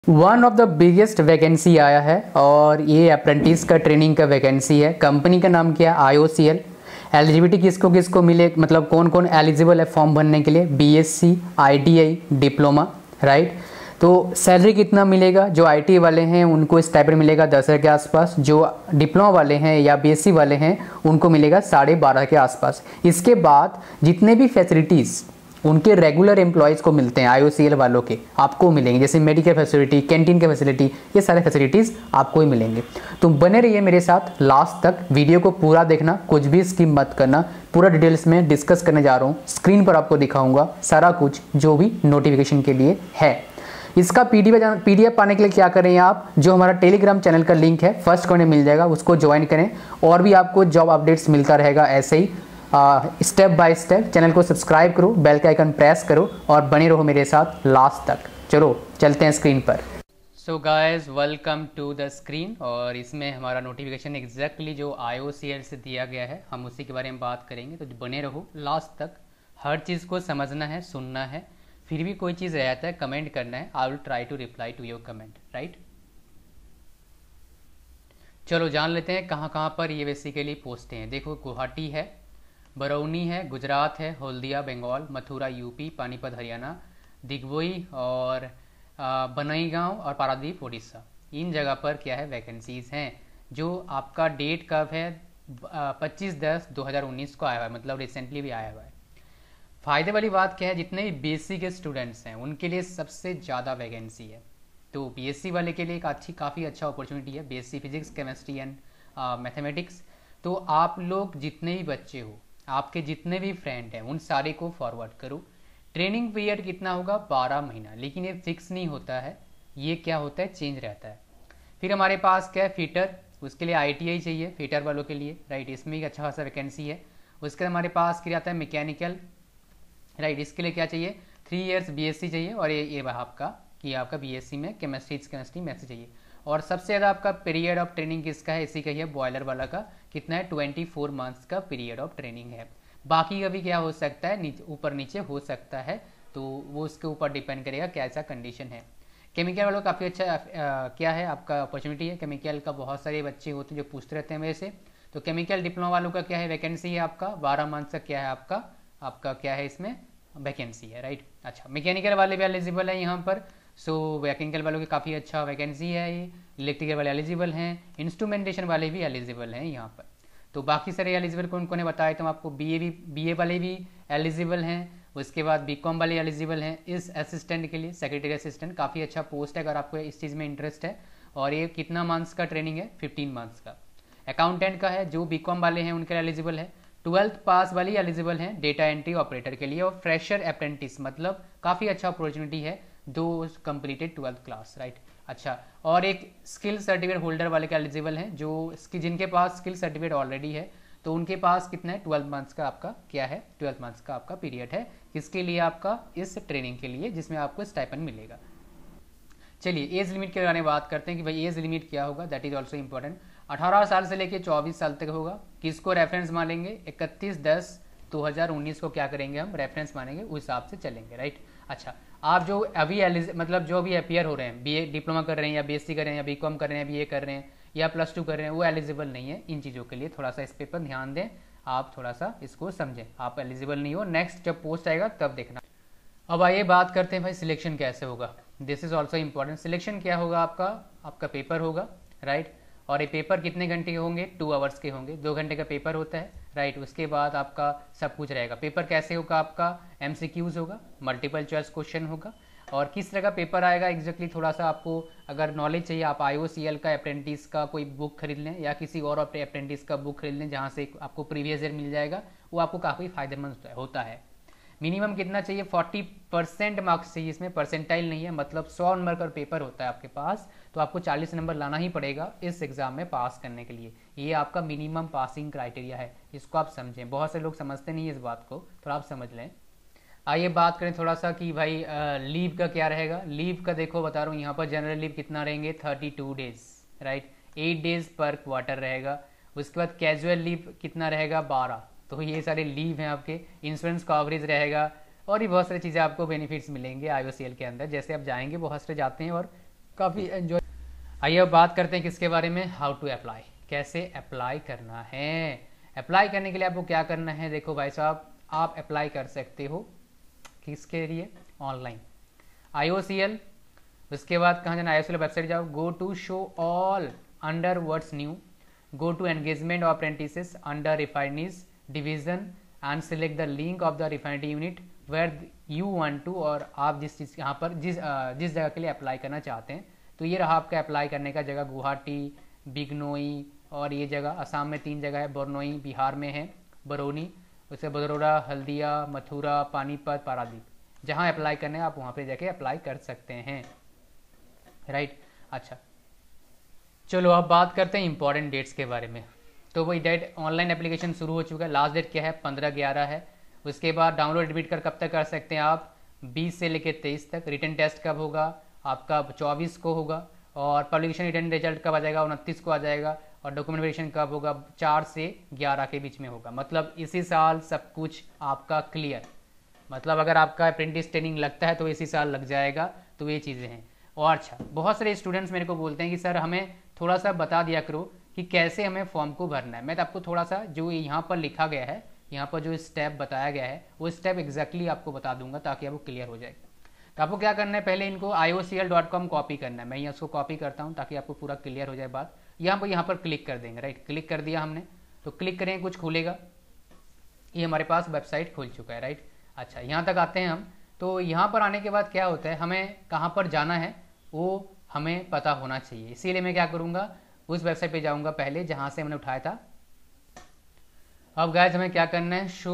One of the biggest vacancy आया है और ये अप्रेंटिस का ट्रेनिंग का वैकेंसी है। कंपनी का नाम क्या है? IOCL। एलिजिबिलिटी किसको किसको मिले, मतलब कौन कौन एलिजिबल है फॉर्म भरने के लिए? BSc, ITI, diploma, right. तो सैलरी कितना मिलेगा? जो ITI वाले हैं उनको स्टाइपेंड मिलेगा 10,000 के आसपास, जो डिप्लोमा वाले हैं या BSc वाले हैं उनको मिलेगा 12,500 के आसपास। इसके बाद जितने भी फैसिलिटीज़ उनके रेगुलर एम्प्लॉयज़ को मिलते हैं IOCL वालों के, आपको मिलेंगे, जैसे मेडिकल फैसिलिटी, कैंटीन की फैसिलिटी, ये सारे फैसिलिटीज़ आपको ही मिलेंगे। तो बने रहिए मेरे साथ लास्ट तक, वीडियो को पूरा देखना, कुछ भी स्किप मत करना। पूरा डिटेल्स में डिस्कस करने जा रहा हूँ, स्क्रीन पर आपको दिखाऊंगा सारा कुछ जो भी नोटिफिकेशन के लिए है। इसका PDF पाने के लिए क्या करें आप? जो हमारा टेलीग्राम चैनल का लिंक है फर्स्ट कमेंट में मिल जाएगा, उसको ज्वाइन करें और भी आपको जॉब अपडेट्स मिलता रहेगा ऐसे ही स्टेप बाय स्टेप। चैनल को सब्सक्राइब करो, बेल का आइकन प्रेस करो और बने रहो मेरे साथ लास्ट तक। चलो चलते हैं स्क्रीन पर। So guys, welcome to the screen. और इसमें हमारा नोटिफिकेशन एग्जैक्टली जो IOCL से दिया गया है, हम उसी के बारे में बात करेंगे। तो बने रहो लास्ट तक, हर चीज़ को समझना है, सुनना है। फिर भी कोई चीज़ रहता है कमेंट करना है, I will try to reply to your comment, right. चलो जान लेते हैं कहाँ कहाँ पर ये बेसिकली पोस्टें हैं। देखो, गुवाहाटी है, बरौनी है गुजरात है, हल्दिया बंगाल, मथुरा UP, पानीपत हरियाणा, दिग्बोई और बनईगांव और पारादीप उड़ीसा। इन जगह पर क्या है वैकेंसीज हैं। जो आपका डेट कब है? 25/10/2019 को आया हुआ है, मतलब रिसेंटली भी आया हुआ है। फ़ायदे वाली बात क्या है? जितने भी BSc के स्टूडेंट्स हैं उनके लिए सबसे ज़्यादा वैकेंसी है। तो BSc वाले के लिए एक काफ़ी अच्छा अपॉर्चुनिटी है, BSc physics chemistry and mathematics. तो आप लोग जितने भी बच्चे हो, आपके जितने भी फ्रेंड हैं, उन सारे को फॉरवर्ड करो। ट्रेनिंग पीरियड कितना होगा? 12 महीना, लेकिन ये फिक्स नहीं होता है, ये क्या होता है, चेंज रहता है। फिर हमारे पास क्या है? फिटर, उसके लिए ITI चाहिए फिटर वालों के लिए, राइट। इसमें एक अच्छा खासा वैकेंसी है। उसके बाद हमारे पास क्या आता है? Mechanical, right. इसके लिए क्या चाहिए? 3 इयर्स BSc चाहिए और ये आपका BSc में केमिस्ट्री मैथ्स चाहिए। और सबसे ज़्यादा आपका पीरियड ऑफ ट्रेनिंग किसका है? इसी का ही है, बॉयलर वाला का। कितना है? 24 मंथ्स का पीरियड ऑफ ट्रेनिंग है। बाकी का भी क्या हो सकता है, ऊपर नीचे हो सकता है, तो वो उसके ऊपर डिपेंड करेगा कैसा कंडीशन है। केमिकल वालों का काफ़ी अच्छा क्या है आपका अपॉर्चुनिटी है। केमिकल का बहुत सारे बच्चे होते हैं जो पूछते रहते हैं मेरे से। तो केमिकल डिप्लोमा वालों का क्या है वैकेंसी है आपका? 12 मंथ्स का क्या है आपका क्या है इसमें वैकेंसी है, राइट। अच्छा, मैकेनिकल वाले भी एलिजिबल है यहाँ पर। सो मैकेनिकल वालों की काफ़ी अच्छा वैकेंसी है ये। इलेक्ट्रिकल वाले एलिजिबल हैं, इंस्ट्रूमेंटेशन वाले भी एलिजिबल हैं यहाँ पर। तो बाकी सारे एलिजिबल कौन कौन है बताए तो आपको। BA वाले भी एलिजिबल हैं, उसके बाद BCom वाले एलिजिबल हैं इस असिस्टेंट के लिए, सेक्रेटरी असिस्टेंट। काफ़ी अच्छा पोस्ट है अगर आपको इस चीज़ में इंटरेस्ट है। और ये कितना मंथ्स का ट्रेनिंग है? 15 मंथ्स का। अकाउंटेंट का है, जो BCom वाले हैं उनके लिए एलिजिबल है। 12th पास वाली एलिजिबल हैं डेटा एंट्री ऑपरेटर के लिए। और फ्रेशर अप्रेंटिस, मतलब काफ़ी अच्छा अपॉर्चुनिटी है, दो कंप्लीटेड 12th क्लास, राइट। अच्छा, और एक स्किल सर्टिफिकेट होल्डर वाले के एलिजिबल हैं, जो जिनके पास स्किल सर्टिफिकेट ऑलरेडी है, तो उनके पास कितना है? 12 मंथ्स का आपका क्या है? 12 मंथ्स का आपका पीरियड है। किसके लिए? आपका इस ट्रेनिंग के लिए, जिसमें आपको स्टाइपेंड मिलेगा। चलिए एज लिमिट के बारे में बात करते हैं कि भाई एज लिमिट क्या होगा, दैट इज ऑल्सो इंपॉर्टेंट। 18 साल से लेकर 24 साल तक होगा। किसको रेफरेंस मानेंगे? 31/10/2019 को क्या करेंगे हम? रेफरेंस मानेंगे, उस हिसाब से चलेंगे, राइट। अच्छा, आप जो अभी मतलब जो भी अपियर हो रहे हैं, BA डिप्लोमा कर रहे हैं या BSc कर रहे हैं या BCom कर रहे हैं, BA कर रहे हैं या +2 कर रहे हैं, वो एलिजिबल नहीं है इन चीज़ों के लिए। थोड़ा सा इस पे पर ध्यान दें, आप थोड़ा सा इसको समझें। आप एलिजिबल नहीं हो, नेक्स्ट जब पोस्ट आएगा तब देखना। अब आइए बात करते हैं भाई सिलेक्शन कैसे होगा। This is also important. Selection क्या होगा आपका पेपर होगा, राइट। और ये पेपर कितने घंटे के होंगे? 2 आवर्स के होंगे, 2 घंटे का पेपर होता है, राइट। उसके बाद आपका सब कुछ रहेगा। पेपर कैसे होगा आपका? MCQs होगा, मल्टीपल चॉइस क्वेश्चन होगा। और किस तरह का पेपर आएगा एग्जैक्टली थोड़ा सा आपको अगर नॉलेज चाहिए, आप IOCL का अप्रेंटिस का कोई बुक खरीद लें या किसी और अप्रेंटिस का बुक खरीद लें, जहाँ से आपको प्रीवियस ईयर मिल जाएगा। वो आपको काफ़ी फायदेमंद होता है। मिनिमम कितना चाहिए? 40% मार्क्स चाहिए। इसमें परसेंटाइल नहीं है, मतलब 100 नंबर का पेपर होता है आपके पास, तो आपको 40 नंबर लाना ही पड़ेगा इस एग्जाम में पास करने के लिए। ये आपका मिनिमम पासिंग क्राइटेरिया है, इसको आप समझें। बहुत से लोग समझते नहीं है इस बात को, थोड़ा आप समझ लें। आइए बात करें थोड़ा सा कि भाई लीव का क्या रहेगा। लीव का देखो बता रहा हूँ, यहाँ पर जनरल लीव कितना रहेंगे? 32 डेज, राइट। 8 डेज पर क्वार्टर रहेगा। उसके बाद कैजुअल लीव कितना रहेगा? 12। तो ये सारे लीव हैं आपके। इंश्योरेंस कवरेज रहेगा और भी बहुत सारी चीज़ें आपको बेनिफिट्स मिलेंगे IOCL के अंदर। जैसे आप जाएंगे, बहुत सारे जाते हैं और काफ़ी एंजॉय। आइए अब बात करते हैं किसके बारे में, हाउ टू अप्लाई, कैसे अप्लाई करना है। अप्लाई करने के लिए आपको क्या करना है, देखो भाई साहब, आप अप्लाई कर सकते हो किसके लिए, ऑनलाइन IOCL। उसके बाद कहाँ जाना, IOCL वेबसाइट जाओ, go to show all under what's new, go to engagement of apprentices under refineries division and select the link of the refinery unit where you want to, और आप जिस चीज़ यहाँ पर जिस जगह के लिए अप्लाई करना चाहते हैं। तो ये रहा आपका अप्लाई करने का जगह, गुवाहाटी, बिगनोई, और ये जगह असम में 3 जगह है, बोरनोई बिहार में है, बरौनी, उससे बदरौरा, हल्दिया, मथुरा, पानीपत, पारादीप। जहाँ अप्लाई करने आप वहाँ पे जाके अप्लाई कर सकते हैं, राइट। अच्छा चलो अब बात करते हैं इंपॉर्टेंट डेट्स के बारे में। तो वही डेट, ऑनलाइन एप्लीकेशन शुरू हो चुका है, लास्ट डेट क्या है 15/11 है। उसके बाद डाउनलोड एडमिट कार्ड कब तक कर सकते हैं आप, 20 से लेकर 23 तक। रिटर्न टेस्ट कब होगा आपका, 24 को होगा। और पब्लिकेशन रिटर्न रिजल्ट कब आ जाएगा, 29 को आ जाएगा। और डॉक्यूमेंट वेरिफिकेशन कब होगा, 4 से 11 के बीच में होगा। मतलब इसी साल सब कुछ आपका क्लियर, मतलब अगर आपका अप्रेंटिस ट्रेनिंग लगता है तो इसी साल लग जाएगा। तो ये चीज़ें हैं। और अच्छा, बहुत सारे स्टूडेंट्स मेरे को बोलते हैं कि सर हमें थोड़ा सा बता दिया करो कि कैसे हमें फॉर्म को भरना है। मैं तो आपको थोड़ा सा जो यहाँ पर लिखा गया है, यहाँ पर जो स्टेप बताया गया है वो स्टेप एग्जैक्टली आपको बता दूंगा ताकि आपको क्लियर हो जाए। तो आपको क्या करना है, पहले इनको iocl.com कॉपी करना है। मैं यहाँ इसको कॉपी करता हूँ ताकि आपको पूरा क्लियर हो जाए बात। यहाँ पर क्लिक कर देंगे, राइट, क्लिक कर दिया हमने। तो क्लिक करेंगे, कुछ खुलेगा, ये हमारे पास वेबसाइट खुल चुका है, राइट। अच्छा यहाँ तक आते हैं हम। तो यहाँ पर आने के बाद क्या होता है, हमें कहाँ पर जाना है वो हमें पता होना चाहिए। इसीलिए मैं क्या करूँगा, उस वेबसाइट पे जाऊँगा पहले जहाँ से मैंने उठाया था। अब गाइस हमें क्या करना है, शो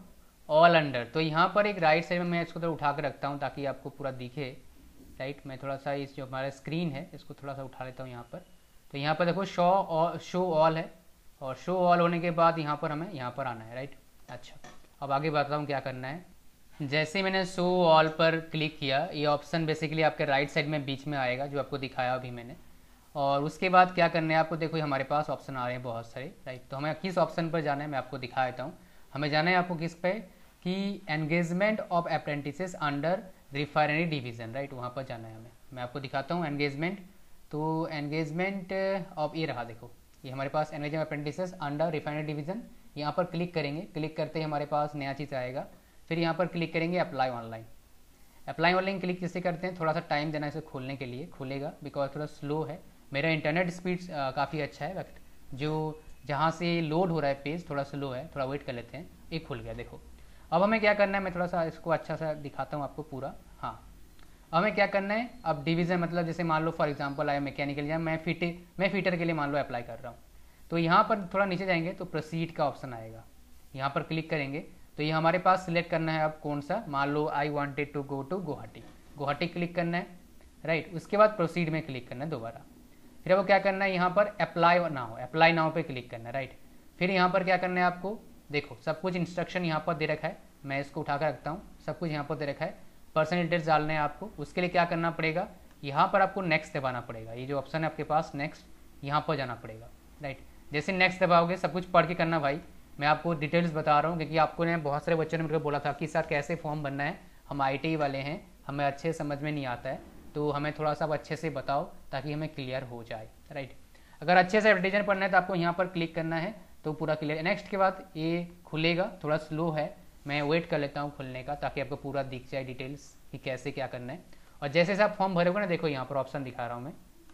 ऑल अंडर। तो यहाँ पर एक राइट साइड में मैं इसको थोड़ा उठा कर रखता हूँ ताकि आपको पूरा दिखे, राइट। मैं थोड़ा सा इस जो हमारा स्क्रीन है इसको थोड़ा सा उठा लेता हूँ यहाँ पर। तो यहाँ पर देखो शो ऑल है, और शो ऑल होने के बाद यहाँ पर हमें यहाँ पर आना है, राइट। अच्छा अब आगे बताता हूँ क्या करना है। जैसे मैंने शो ऑल पर क्लिक किया, ये ऑप्शन बेसिकली आपके राइट साइड में बीच में आएगा जो आपको दिखाया अभी मैंने। और उसके बाद क्या करना है आपको, देखो हमारे पास ऑप्शन आ रहे हैं बहुत सारे, राइट। तो हमें किस ऑप्शन पर जाना है मैं आपको दिखा देता हूँ। हमें जाना है आपको किस पे, कि engagement of apprentices under refinery division, right, वहाँ पर जाना है हमें। मैं आपको दिखाता हूँ एंगेजमेंट। तो एंगेजमेंट ऑफ, ये रहा देखो, ये हमारे पास engagement apprentices under refinery division. यहाँ पर क्लिक करेंगे, क्लिक करते ही हमारे पास नया चीज़ आएगा। फिर यहाँ पर क्लिक करेंगे apply online. Apply online click किससे करते हैं, थोड़ा सा टाइम देना इसे खोलने के लिए, खुलेगा बिकॉज थोड़ा स्लो है। मेरा इंटरनेट स्पीड काफ़ी अच्छा है, बट जो जहाँ से लोड हो रहा है पेज थोड़ा स्लो है, थोड़ा वेट कर लेते हैं। एक खुल गया देखो। अब हमें क्या करना है, मैं थोड़ा सा इसको अच्छा सा दिखाता हूँ आपको पूरा। हाँ हमें क्या करना है, अब डिवीज़न मतलब जैसे मान लो फॉर एग्जांपल आया मैकेनिकल, या मैं फीटर के लिए मान लो अप्लाई कर रहा हूँ। तो यहाँ पर थोड़ा नीचे जाएंगे तो प्रोसीड का ऑप्शन आएगा, यहाँ पर क्लिक करेंगे। तो ये हमारे पास सिलेक्ट करना है अब कौन सा, मान लो I wanted to go to Guwahati, Guwahati click करना है, राइट। उसके बाद प्रोसीड में क्लिक करना है दोबारा। फिर वो क्या करना है, यहाँ पर अप्लाई नाउ पे क्लिक करना है, राइट। फिर यहाँ पर क्या करना है आपको, देखो सब कुछ इंस्ट्रक्शन यहाँ पर दे रखा है, मैं इसको उठा कर रखता हूँ, सब कुछ यहाँ पर दे रखा है। पर्सनल डिटेल्स डालने हैं आपको, उसके लिए क्या करना पड़ेगा, यहाँ पर आपको नेक्स्ट दबाना पड़ेगा। ये जो ऑप्शन है आपके पास नेक्स्ट, यहाँ पर जाना पड़ेगा, राइट। जैसे नेक्स्ट दबाओगे सब कुछ पढ़ के करना भाई, मैं आपको डिटेल्स बता रहा हूँ क्योंकि आपको ने बहुत सारे बच्चों ने मेरे को बोला था कि सर कैसे फॉर्म बनना है, हम ITI वाले हैं, हमें अच्छे समझ में नहीं आता है, तो हमें थोड़ा सा अच्छे से बताओ ताकि हमें क्लियर हो जाए, राइट। अगर अच्छे से डिटेल पढ़ना है तो आपको यहाँ पर क्लिक करना है तो पूरा क्लियर। नेक्स्ट के बाद ये खुलेगा, थोड़ा स्लो है, मैं वेट कर लेता हूँ खुलने का ताकि आपको पूरा दिख जाए डिटेल्स कि कैसे क्या करना है। और जैसे आप फॉर्म भरोगे ना, देखो यहाँ पर ऑप्शन दिखा रहा हूँ मैं,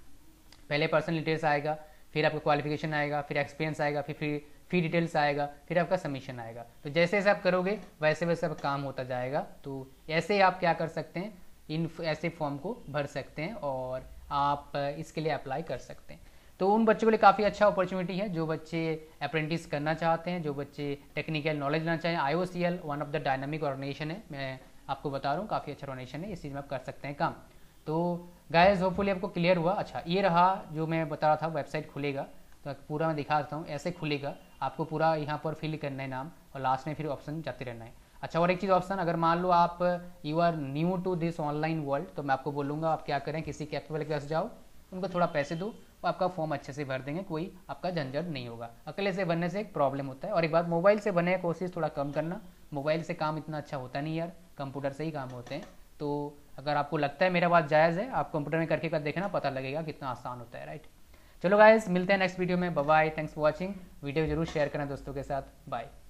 पहले पर्सनल डिटेल्स आएगा, फिर आपका क्वालिफिकेशन आएगा, फिर एक्सपीरियंस आएगा, फिर फी डिटेल्स आएगा, फिर आपका सबमिशन आएगा। तो जैसे जैसे आप करोगे वैसे वैसे आप काम होता जाएगा। तो ऐसे ही आप क्या कर सकते हैं, इन ऐसे फॉर्म को भर सकते हैं और आप इसके लिए अप्लाई कर सकते हैं। तो उन बच्चों के लिए काफ़ी अच्छा अपॉर्चुनिटी है जो बच्चे अप्रेंटिस करना चाहते हैं, जो बच्चे टेक्निकल नॉलेज लेना चाहें। IOCL one of the dynamic organisation है, मैं आपको बता रहा हूँ, काफ़ी अच्छा ऑर्गेनाइजेशन है, इस चीज़ में आप कर सकते हैं काम। तो गाइस होपफुली आपको क्लियर हुआ। अच्छा ये रहा जो मैं बता रहा था, वेबसाइट खुलेगा तो पूरा मैं दिखा देता हूँ, ऐसे खुलेगा, आपको पूरा यहाँ पर फिल करना है नाम और लास्ट में फिर ऑप्शन जाते रहना है। अच्छा और एक चीज़ ऑप्शन, अगर मान लो आप you are new to this online world, तो मैं आपको बोलूँगा आप क्या करें, किसी कैपेबल के पास जाओ, उनको थोड़ा पैसे दो, वो आपका फॉर्म अच्छे से भर देंगे, कोई आपका झंझट नहीं होगा। अकेले से बनने से एक प्रॉब्लम होता है। और एक बात, मोबाइल से बने कोशिश थोड़ा कम करना, मोबाइल से काम इतना अच्छा होता नहीं यार, कंप्यूटर से ही काम होते हैं। तो अगर आपको लगता है मेरा बात जायज़ है, आप कंप्यूटर में करके कर देखना, पता लगेगा कितना आसान होता है, राइट। चलो गाइस, मिलते हैं नेक्स्ट वीडियो में। Bye bye, thanks for watching. Video जरूर शेयर करना दोस्तों के साथ। बाय।